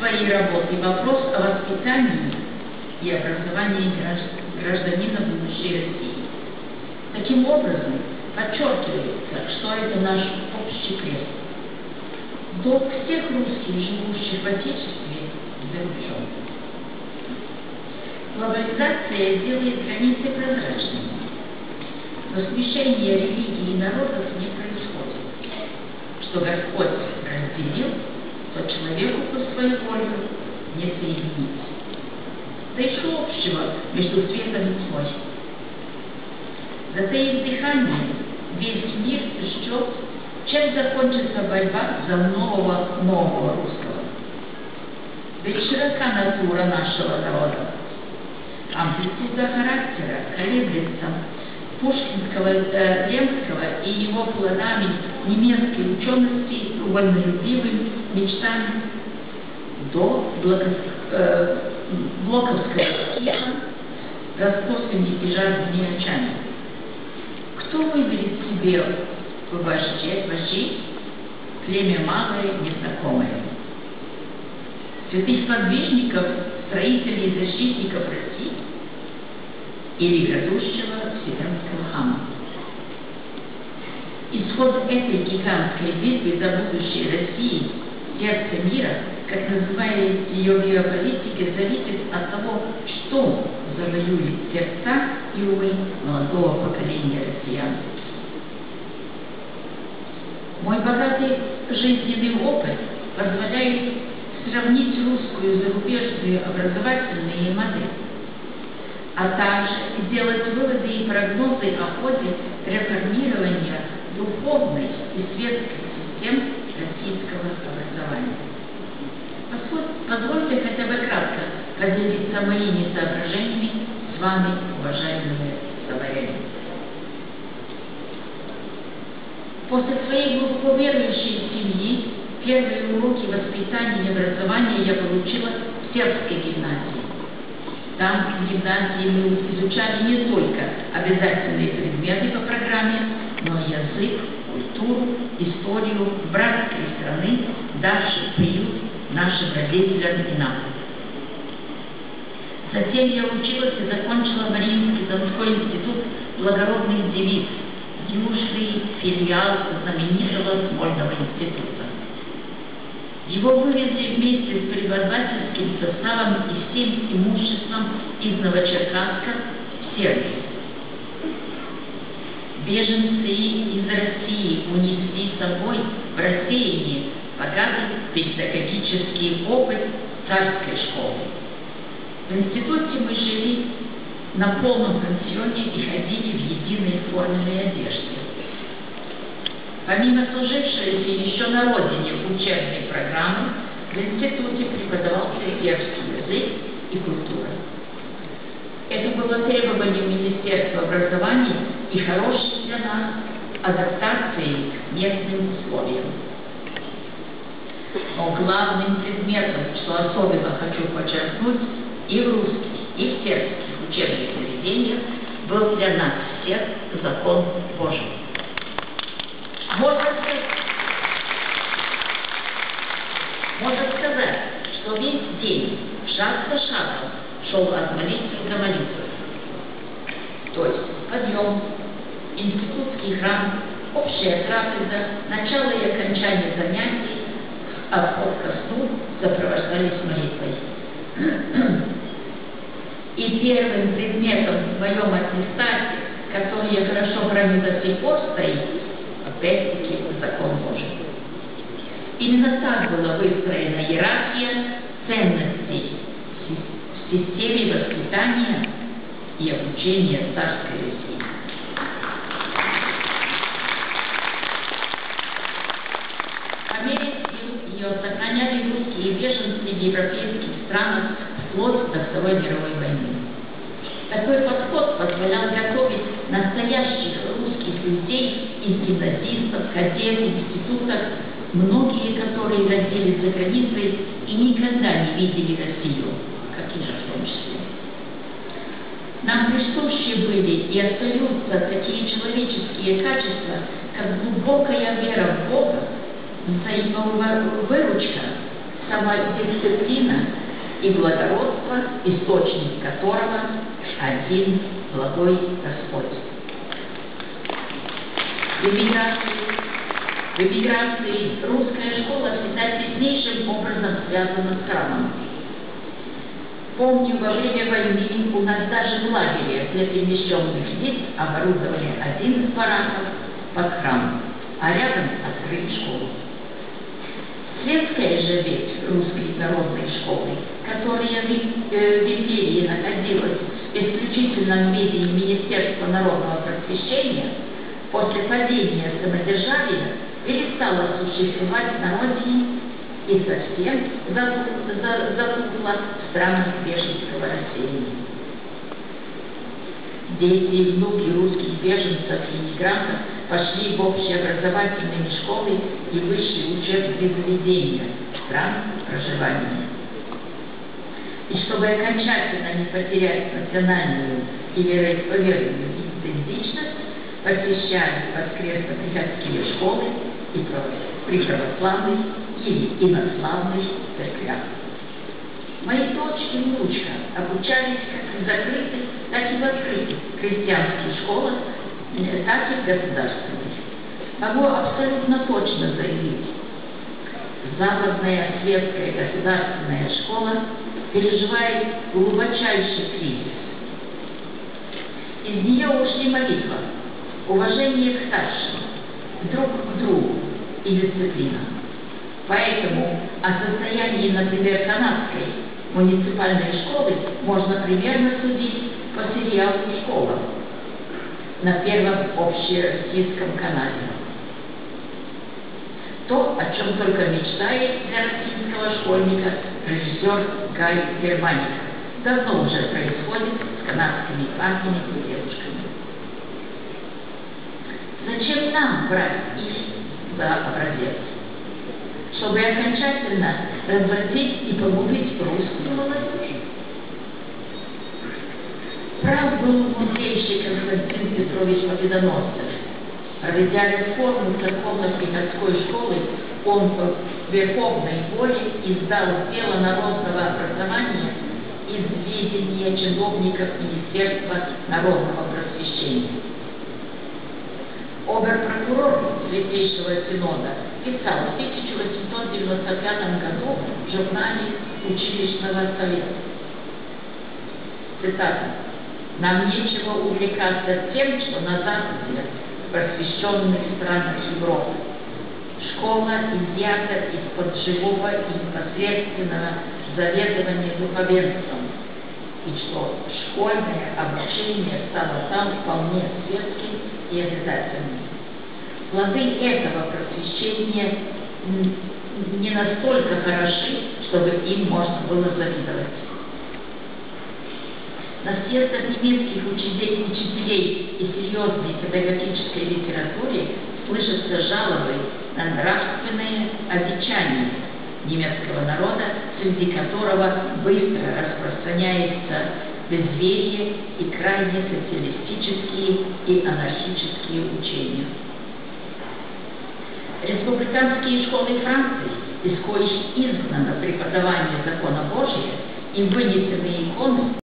своей работы вопрос о воспитании и образовании гражданина будущей России. Таким образом, подчеркивается, что это наш общий крест. Долг всех русских, живущих в Отечестве, за рубежом. Глобализация делает границы прозрачными, но смешение религий и народов не происходит. Что Господь разделил, то человеку по своей воле не соединить. Да и что общего между светом и тьмой? Затаив дыхание, весь мир ждет, чем закончится борьба за нового русского. Ведь широка натура нашего народа. Амплитуда характера колеблется пушкинского, Ленского и его плодами немецкой учености, вольнолюбивыми мечтами до блоковского стиха, раскосыми и жадными очами. Кто выберет себе вождей, племя малое, незнакомое? Святых подвижников, строителей и защитников России или грядущего вселенского хама? Исход этой гигантской битвы за будущее России, сердце мира, как называет ее геополитика, зависит от того, что завоюет сердца и умы молодого поколения россиян. Мой богатый жизненный опыт позволяет сравнить русскую и зарубежную образовательные модели, а также сделать выводы и прогнозы о ходе реформирования духовной и светской систем российского образования. Позвольте хотя бы кратко поделиться моими соображениями с вами, уважаемые соборяне. После своей глубоко верующей семьи первые уроки воспитания и образования я получила в Сербской гимназии. Там в гимназии мы изучали не только обязательные предметы по программе, но и язык, культуру, историю братской страны, давшей приют нашим родителям и нам. Затем я училась и закончила Мариинский Донской институт благородных девиц, южный филиал знаменитого Смольного института. Его вывезли вместе с преподавательским составом и всем имуществом из Новочеркасска в Сербию. Беженцы из России унесли с собой в рассеяние богатый педагогический опыт царской школы. В институте мы жили на полном пансионе и ходили в единой форменной одежде. Помимо служившейся еще на родине учебной программы, в институте преподавался сербский язык и культура. Это было требованием Министерства образования и хорошей для нас адаптацией к местным условиям. Но главным предметом, что особенно хочу подчеркнуть, и в русских, и в сербских учебных заведениях был для нас всех закон Божий. Можно сказать, что весь день, шаг за шагом, шел от молитвы до молитвы. То есть подъем, институтский храм, общая трапеза, начало и окончание занятий, отход ко сну сопровождались молитвой. И первым предметом в моем аттестате, который я хорошо храню до сих пор, стоит, опять-таки, закон Божий. Именно так была выстроена иерархия ценностей в системе воспитания и обучения царской России. По мере сил ее сохраняли русские беженцы в европейских странах вплоть до Второй мировой войны. Такой подход позволял готовить настоящих русских людей из гимназистов, кадетов, институтов, многие, которые родились за границей и никогда не видели Россию, как и я в том числе. Нам присущи были и остаются такие человеческие качества, как глубокая вера в Бога, взаимовыручка, самодисциплина и благородство, источник которого один благой Господь. В эмиграции русская школа всегда теснейшим образом связана с храмом. Помню, во время войны у нас даже в лагере для перемещенных лиц оборудовали один из бараков под храм, а рядом открыли школу. Светская же ветвь русской народной школы, которая в империи находилась исключительно в ведении Министерства народного просвещения, после падения самодержавия перестала существовать на родине и совсем затухла в странах беженского расселения. Дети и внуки русских беженцев и иммигрантов пошли в общеобразовательные школы и высшие учебные заведения стран проживания. И чтобы окончательно не потерять национальную и вероисповедную идентичность, посещали воскресно-приходские школы и при православных или инославных церквях. Мои дочки и внучка обучались как в закрытых, так и в открытых крестьянских школах, так и в государственных. Могу абсолютно точно заявить, западная светская государственная школа переживает глубочайший кризис. Из нее ушли молитва, уважение к старшим, друг к другу и дисциплина. Поэтому о состоянии, например, канадской муниципальной школы можно примерно судить по сериалу «Школа» на Первом общероссийском канале. То, о чем только мечтает для российского школьника режиссер Гай Германика, давно уже происходит с канадскими парнями и девушками. Зачем нам брать их за образец? Чтобы окончательно развратить и погубить русскую молодежь? Прав был мудрейший Константин Петрович Победоносцев. Проведя реформу церковно-приходской школы, он по верховной воле издал дело народного образования из ведения чиновников Министерства народного просвещения. Обер-прокурор Святейшего Синода писал в 1895 году в журнале Училищного совета. Цитата: «Нам нечего увлекаться тем, что на Западе, в просвещенных странах Европы. Школа изъята из-под живого и непосредственного заведования духовенством, и что школьное обучение стало там вполне светским и обязательным. Плоды этого просвещения не настолько хороши, чтобы им можно было завидовать». На съездах немецких учителей и серьезной педагогической литературе слышатся жалобы на нравственное одичание немецкого народа, среди которого быстро распространяется безверие и крайне социалистические и анархические учения. Республиканские школы Франции, из коих изгнано преподавание закона Божия и вынесенные иконы,